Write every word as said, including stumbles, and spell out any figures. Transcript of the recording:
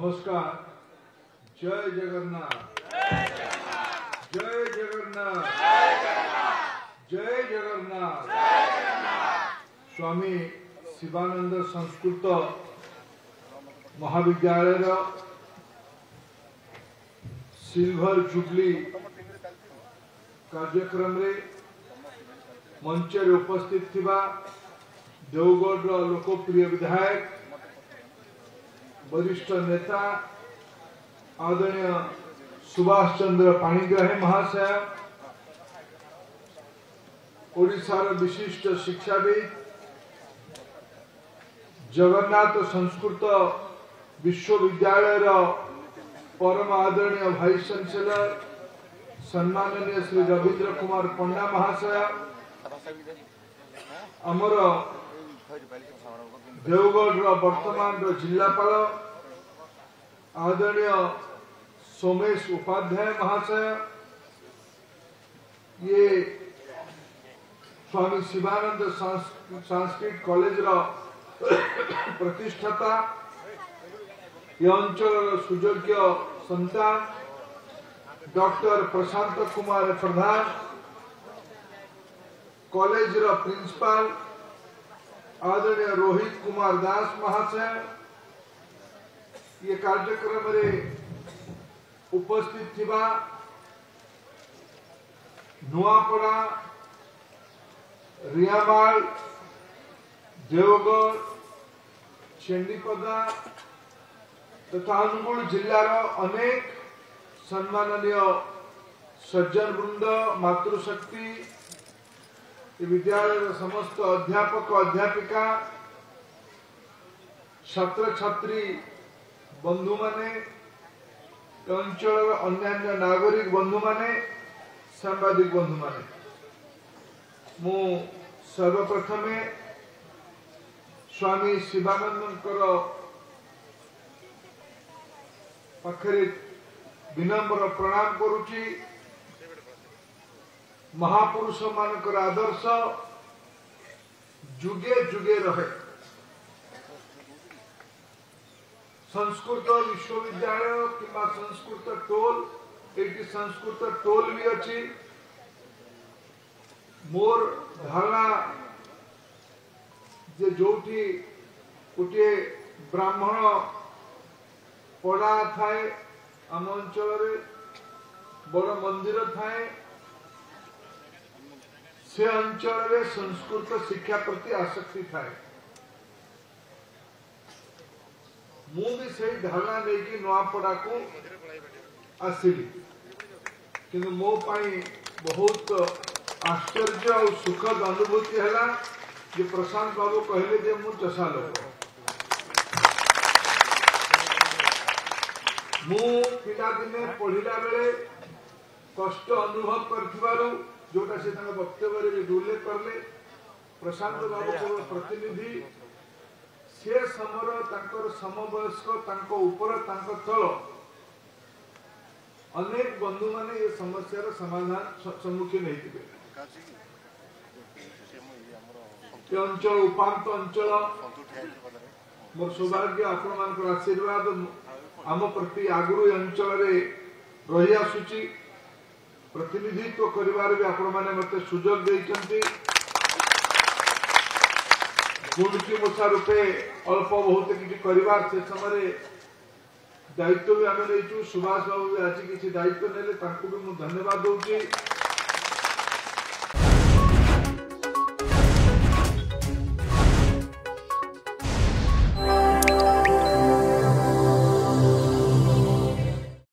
नमस्कार। जय जगन्नाथ, जय जगन्नाथ, जय जगन्नाथ। स्वामी शिवानंद संस्कृत महाविद्यालय सिल्वर जुबली कार्यक्रम रे मंच रे उपस्थित थिबा देवगढ़ लोकप्रिय विधायक वरिष्ठ नेता आदरणीय सुभाष चंद्र पाणिग्राही महाशय, ओडिशार विशिष्ट शिक्षाविद, जगन्नाथ संस्कृत विश्वविद्यालय परम आदरणीय वाइस चांसलर सम्माननीय श्री रवींद्र कुमार पंडा महाशय, आमर देवगढ़ वर्तमान जिलापाल आदरणीय सोमेश उपाध्याय महाशय, ये स्वामी शिवानंद संस्कृत कॉलेज प्रतिष्ठाता, ये अंचल सुयोग्य संतान doctor Prashant Kumar Pradhan, college principal आदरणीय रोहित कुमार दास महाशय, ये कार्यक्रम रे उपस्थित थिबा नुआपड़ा, रियामाल, देवगढ़, चेंडीपदा तथा अनुगुल जिलार अनेक सम्माननीय सज्जन वृंद, मातृशक्ति, विद्यालय समस्त अध्यापक अध्यापिका, छात्र छात्री बंधु माने, अंचल अन्यान्य नागरिक बंधु माने, सांबादिक बंधु माने, मु सर्वप्रथमे स्वामी शिवानंदकर पाखरे विनम्र प्रणाम करुची। महापुरुष मानकर आदर्श जुगे जुगे रहे। संस्कृत विश्वविद्यालय किंवा संस्कृत टोल, एक संस्कृत टोल भी अच्छी। मोर धारणा जे जोठी गोटे ब्राह्मण पड़ा थाए, आम अंचल बड़ मंदिर थाए, से अंचल संस्कृत शिक्षा प्रति आसक्ति थाए। मु भी से धारणा लेकिन नुआपड़ा को आसिली, किंतु मो पाई बहुत आश्चर्य और सुखद अनुभूति है जे प्रशांत बाबू कहले जे मु चषा लोक। मु पिला दिने पढ़िला बेले कष्ट अनुभव करथिबारु जोटा से वक्तव्य उल्लेख करले, प्रशांत बाबू केवल प्रतिनिधि, से समर तांकर समवयस्क तांको ऊपर तांको तल अनेक बंधु माने ये समस्यार समाधान सम्मुखीन होइतिबे। अंचल उपांत अंचल मोर सौभाग्य आपण मानकर आशीर्वाद आम प्रति आगुरी अंचल रही आसुची। प्रतिनिधित्व करिवार भी आपण माने मते सुजोग देइचंती। गुणकी मोछा रूपे अल्प बहुत किछि करिवार से समय दायित्व भी आमे लेचु। सुभाष बाबू भी आज किछि दायित्व नेले, तांको भी मु धन्यवाद दउची।